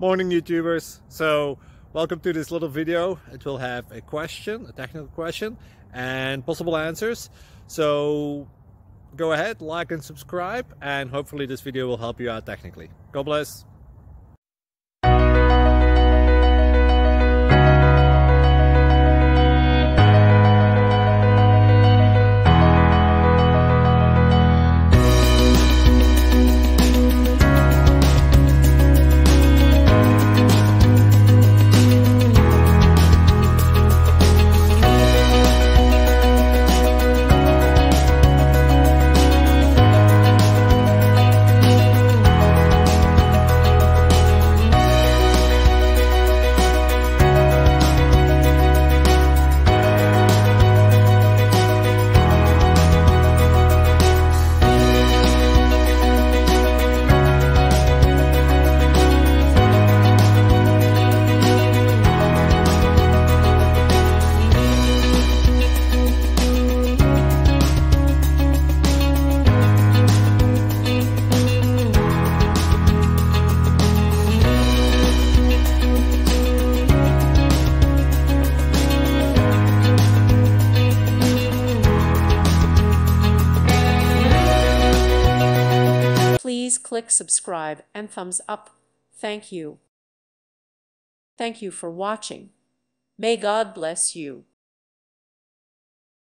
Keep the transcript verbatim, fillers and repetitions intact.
Morning YouTubers. So welcome to this little video. It will have a question, a technical question, and possible answers. So go ahead, like and subscribe, and hopefully this video will help you out technically. God bless. Please click subscribe and thumbs up. Thank you. Thank you for watching. May God bless you.